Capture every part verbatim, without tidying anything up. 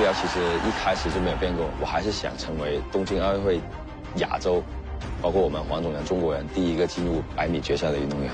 标其实一开始就没有变过，我还是想成为东京奥运会亚洲，包括我们黄种人中国人第一个进入百米决赛的运动员。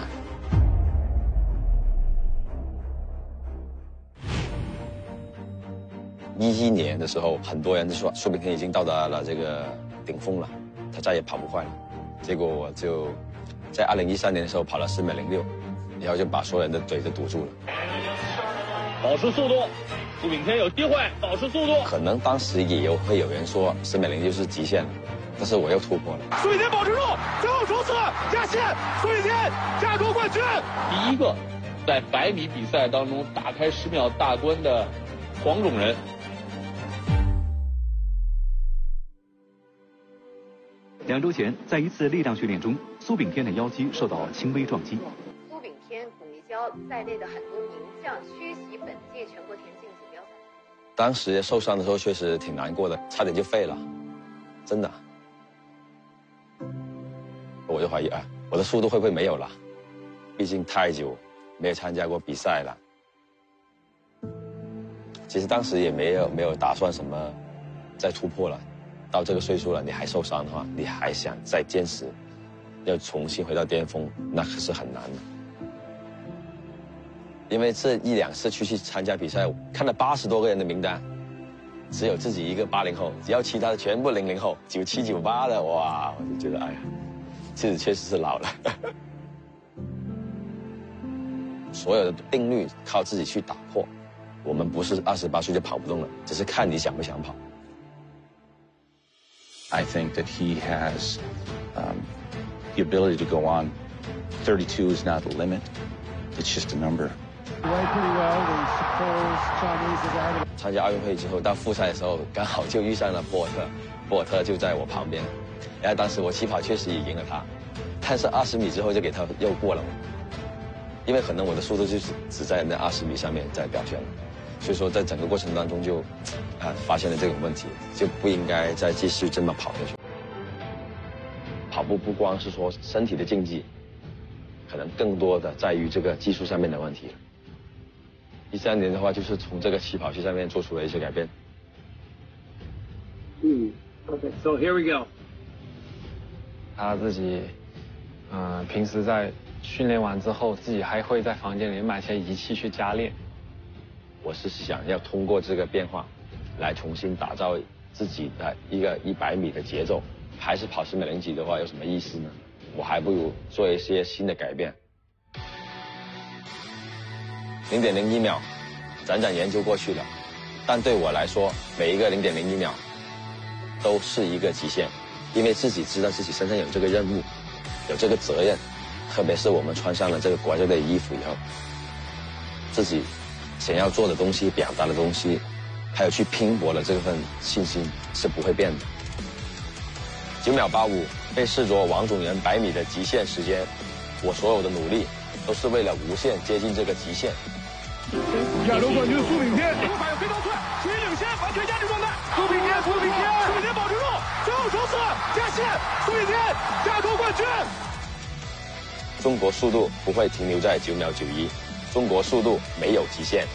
一一年的时候，很多人都说苏炳添已经到达了这个顶峰了，他再也跑不快了。结果我就在二零一三年的时候跑了四秒零六，然后就把所有人的嘴都堵住了。 保持速度，苏炳添有机会保持速度。 可能当时也有会有人说四秒零六是极限了，但是我又突破了。 苏炳添保持住，最后冲刺加线，苏炳添亚洲冠军。第一个在百米比赛当中打开十秒大关的黄种人。 两周前，在一次力量训练中，苏炳添的腰肌受到轻微撞击。 苏炳添、巩立姣在内的很多名将缺席本届全国田径锦标赛。 当时受伤的时候确实挺难过的，差点就废了，真的。我就怀疑啊，我的速度会不会没有了？毕竟太久没有参加过比赛了。其实当时也没有没有打算什么再突破了。到这个岁数了，你还受伤的话，你还想再坚持，要重新回到巅峰，那可是很难的。因为这一两次去去参加比赛，看了八十多个人的名单，只有自己一个八零后，只要其他的全部零零后，九七九八的，哇，我就觉得哎呀，自己确实是老了。所有的定律靠自己去打破，我们不是二十八岁就跑不动了，只是看你想不想跑。 I think that he has um, the ability to go on. thirty-two is not the limit. It's just a number. 参加奥运会之后，到复赛的时候，刚好就遇上了博尔特，博尔特就在我旁边。然后当时我起跑确实也赢了他，但是二十米之后就给他又过了我，因为可能我的速度就是只在那二十米上面在表现了。所以说，在整个过程当中就，啊，发现了这种问题，就不应该再继续这么跑下去。跑步不光是说身体的竞技，可能更多的在于这个技术上面的问题了。一三年的话，就是从这个起跑线上面做出了一些改变。 嗯 ，OK， so here we go。 他自己，嗯、呃，平时在训练完之后，自己还会在房间里买些仪器去加练。 我是想要通过这个变化，来重新打造自己的一个一百米的节奏。还是跑十秒零几的话，有什么意思呢？我还不如做一些新的改变。零点零一秒，辗转研究过去了，但对我来说，每一个零点零一秒都是一个极限，因为自己知道自己身上有这个任务，有这个责任，特别是我们穿上了这个国家队的衣服以后，自己想要做的东西、表达的东西，还有去拼搏的这份信心是不会变的。九秒八五被视作黄种人百米的极限时间，我所有的努力都是为了无限接近这个极限。 亚洲冠军苏炳添，手法有飞刀寸，处于领先，完全压制状态。苏炳添，苏炳添，苏炳添保持住，最后冲刺加线，苏炳添亚洲冠军。 中国速度不会停留在九秒九一，中国速度没有极限。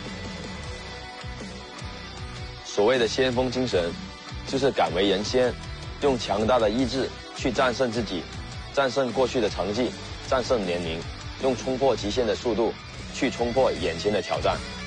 所谓的先锋精神，就是敢为人先，用强大的意志去战胜自己，战胜过去的成绩，战胜年龄，用冲破极限的速度去冲破眼前的挑战。